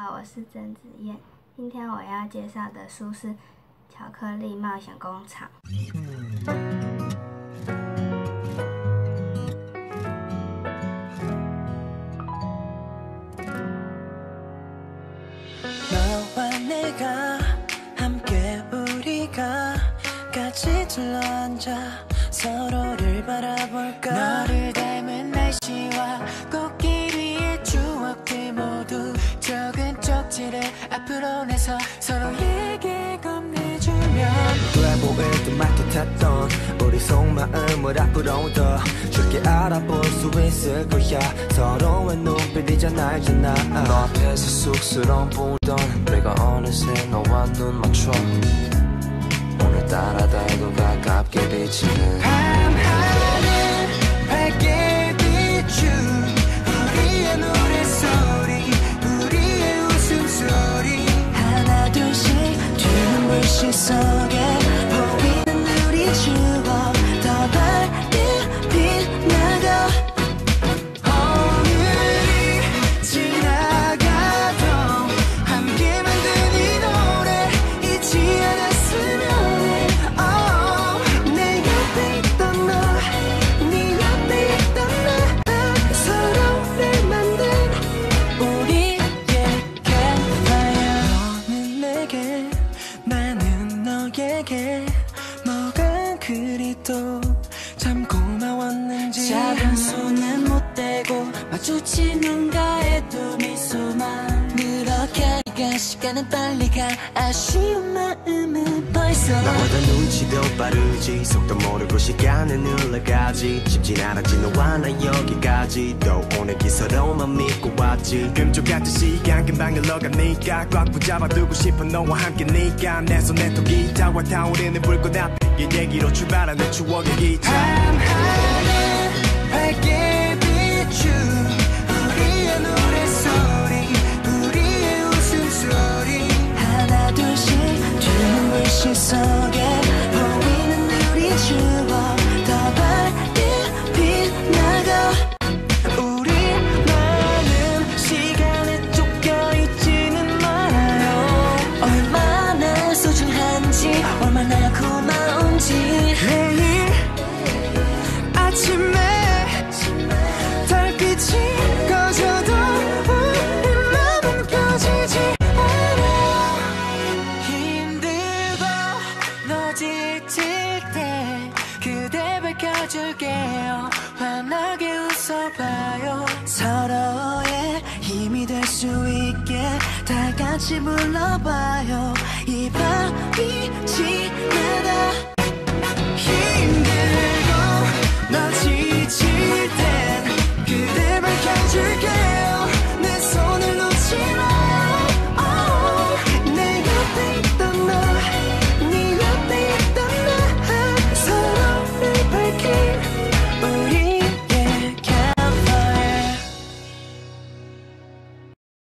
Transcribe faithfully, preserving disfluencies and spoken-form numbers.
好，我是曾子燕。今天我要介绍的书是《巧克力冒险工厂》。 너를 닮은 날씨와 꽃길이의 추억들 모두 적은 쪽지를 앞으로 내서 서로에게 건네주면 돼 보일 듯 말 듯했던 우리 속마음을 앞으로 더 쉽게 알아볼 수 있을 거야. 서로의 눈빛이잖아 알잖아. 너 앞에서 쑥스러운 보던 내가 어느새 너와 눈 맞춰 오늘따라 달고 가깝게 비치는 밤하늘 밝게 비춘 우리의 노래소리 우리의 웃음소리 하나 둘씩 튀는 불빛 속에 보이는 우리 추억 더 밝게 빛나고 오늘이 지나가도 함께 만든 이 노래 잊지 않았으면 해. oh, 내 옆에 있던 너 네 옆에 있던 나 서로를 만든 우리의 캔파이어 너는 내게 나는 너에게 뭐가 그리 또 참 고마웠는지 작은 손은 못 대고 마주친 눈가에 두 미소만 그렇게 가 시간은 빨리 가 아쉬운 마음은 벌써 나보다 눈치도 빠르지 속도 모르고 시간은 흘러가지 쉽진 않았지 너와 나 여기까지 또 오늘기 서로만 믿고 왔지 금쪽같은 시간 금방 흘러가니까 꽉 붙잡아두고 싶어 너와 함께니까 내 손에 톡이 타와 타오르는 불꽃 앞에 이 얘기로 출발하는 추억의 기차 밤하늘 밝게 비춘 우리의 노래소리 우리의 웃음소리 하나 둘씩 튀는 불빛 속에 보이는 우리 추억 더 밝게 빛나고 우리만은 시간에 쫓겨있지는 말아요 얼마나 소중한지 얼마나 고마운지 매일 아침에 달빛이 꺼져도 우리 맘은 꺼지지 않아요 힘들고 너 지칠 때 그대 밝혀줄게요 환하게 웃어봐요 서로의 힘이 될 수 있게 다 같이 불러봐요 이 밤이 지나